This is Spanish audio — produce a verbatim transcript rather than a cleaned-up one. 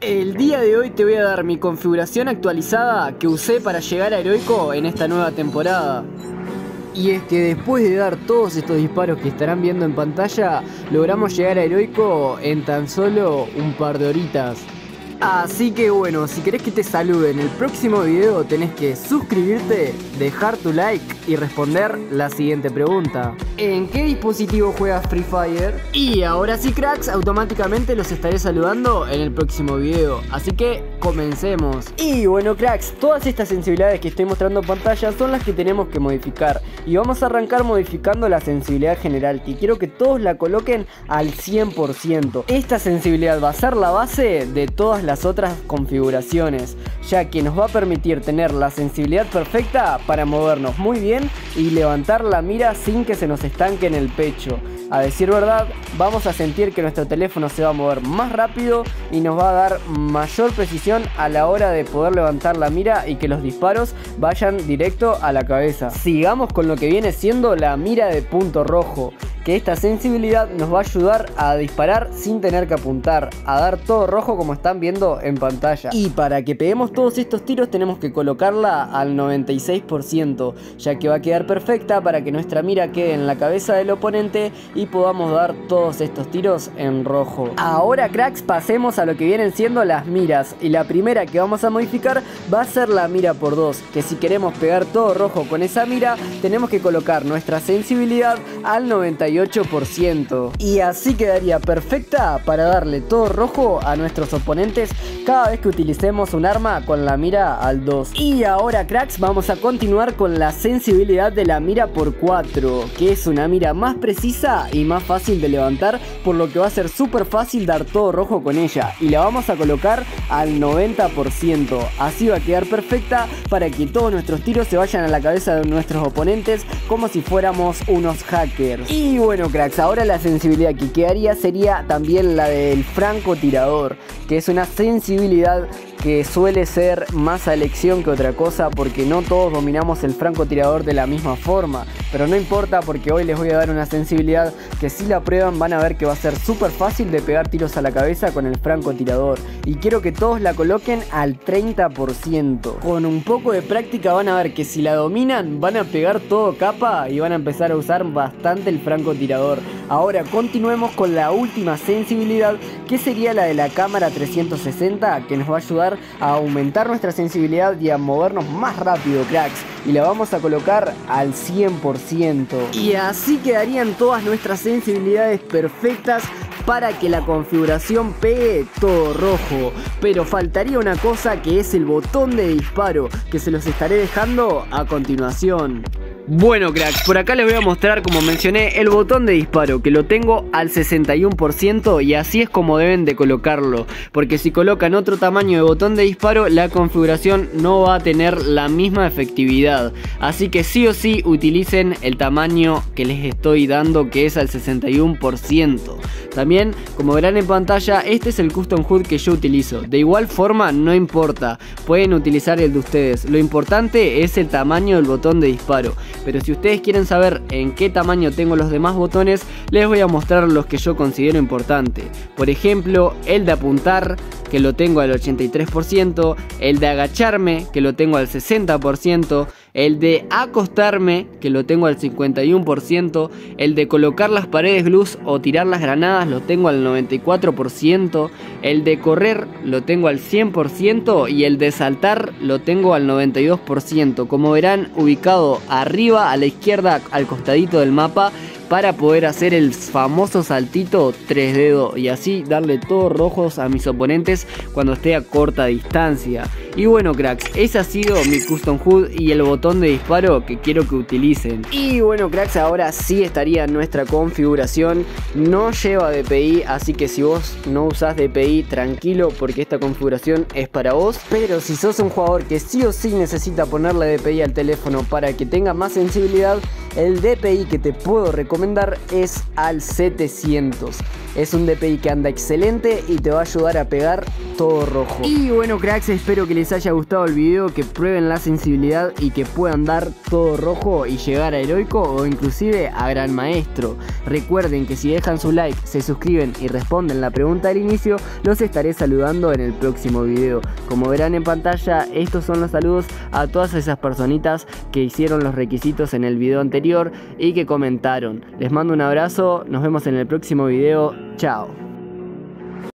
El día de hoy te voy a dar mi configuración actualizada que usé para llegar a Heroico en esta nueva temporada. Y es que después de dar todos estos disparos que estarán viendo en pantalla, logramos llegar a Heroico en tan solo un par de horitas. Así que bueno, si querés que te salude en el próximo video tenés que suscribirte, dejar tu like y responder la siguiente pregunta: ¿en qué dispositivo juegas Free Fire? Y ahora sí, cracks, automáticamente los estaré saludando en el próximo video, así que comencemos. Y bueno, cracks, todas estas sensibilidades que estoy mostrando en pantalla son las que tenemos que modificar, y vamos a arrancar modificando la sensibilidad general, que quiero que todos la coloquen al cien por ciento. Esta sensibilidad va a ser la base de todas las las otras configuraciones, ya que nos va a permitir tener la sensibilidad perfecta para movernos muy bien y levantar la mira sin que se nos estanque en el pecho. A decir verdad, vamos a sentir que nuestro teléfono se va a mover más rápido y nos va a dar mayor precisión a la hora de poder levantar la mira y que los disparos vayan directo a la cabeza. Sigamos con lo que viene siendo la mira de punto rojo, que esta sensibilidad nos va a ayudar a disparar sin tener que apuntar, a dar todo rojo como están viendo en pantalla. Y para que peguemos todos estos tiros tenemos que colocarla al noventa y seis por ciento, ya que va a quedar perfecta para que nuestra mira quede en la cabeza del oponente y podamos dar todos estos tiros en rojo. Ahora, cracks, pasemos a lo que vienen siendo las miras, y la primera que vamos a modificar va a ser la mira por dos, que si queremos pegar todo rojo con esa mira tenemos que colocar nuestra sensibilidad al noventa y ocho por ciento, y así quedaría perfecta para darle todo rojo a nuestros oponentes cada vez que utilicemos un arma con la mira al dos. Y ahora, cracks, vamos a continuar con la sensibilidad de la mira por cuatro, que es una mira más precisa y más fácil de levantar, por lo que va a ser súper fácil dar todo rojo con ella, y la vamos a colocar al noventa por ciento. Así va a quedar perfecta para que todos nuestros tiros se vayan a la cabeza de nuestros oponentes como si fuéramos unos hackers. Y bueno, cracks, ahora la sensibilidad que quedaría sería también la del francotirador, que es una sensibilidad que suele ser más a elección que otra cosa, porque no todos dominamos el francotirador de la misma forma, pero no importa, porque hoy les voy a dar una sensibilidad que si la prueban van a ver que va a ser súper fácil de pegar tiros a la cabeza con el francotirador, y quiero que todos la coloquen al treinta por ciento. Con un poco de práctica van a ver que si la dominan van a pegar todo capa y van a empezar a usar bastante el francotirador. Ahora continuemos con la última sensibilidad, que sería la de la cámara trescientos sesenta, que nos va a ayudar a aumentar nuestra sensibilidad y a movernos más rápido, cracks, y la vamos a colocar al cien por ciento. Y así quedarían todas nuestras sensibilidades perfectas para que la configuración pegue todo rojo. Pero faltaría una cosa, que es el botón de disparo, que se los estaré dejando a continuación. Bueno, cracks, por acá les voy a mostrar, como mencioné, el botón de disparo, que lo tengo al sesenta y uno por ciento, y así es como deben de colocarlo, porque si colocan otro tamaño de botón de disparo la configuración no va a tener la misma efectividad. Así que sí o sí utilicen el tamaño que les estoy dando, que es al sesenta y uno por ciento. También, como verán en pantalla, este es el custom H U D que yo utilizo. De igual forma, no importa, pueden utilizar el de ustedes, lo importante es el tamaño del botón de disparo. Pero si ustedes quieren saber en qué tamaño tengo los demás botones, les voy a mostrar los que yo considero importante. Por ejemplo, el de apuntar, que lo tengo al ochenta y tres por ciento, el de agacharme, que lo tengo al sesenta por ciento, el de acostarme, que lo tengo al cincuenta y uno por ciento, el de colocar las paredes glus o tirar las granadas lo tengo al noventa y cuatro por ciento, el de correr lo tengo al cien por ciento y el de saltar lo tengo al noventa y dos por ciento. Como verán, ubicado arriba a la izquierda al costadito del mapa, para poder hacer el famoso saltito tres dedos y así darle todos rojos a mis oponentes cuando esté a corta distancia. Y bueno, cracks, ese ha sido mi custom H U D y el botón de disparo que quiero que utilicen. Y bueno, cracks, ahora sí estaría nuestra configuración. No lleva D P I, así que si vos no usás D P I, tranquilo, porque esta configuración es para vos. Pero si sos un jugador que sí o sí necesita ponerle D P I al teléfono para que tenga más sensibilidad, el D P I que te puedo recomendar es al setecientos. Es un D P I que anda excelente y te va a ayudar a pegar todo rojo. Y bueno, cracks, espero que les les haya gustado el video, que prueben la sensibilidad y que puedan dar todo rojo y llegar a heroico o inclusive a gran maestro. Recuerden que si dejan su like, se suscriben y responden la pregunta del inicio, los estaré saludando en el próximo video. Como verán en pantalla, estos son los saludos a todas esas personitas que hicieron los requisitos en el video anterior y que comentaron. Les mando un abrazo, nos vemos en el próximo video, chao.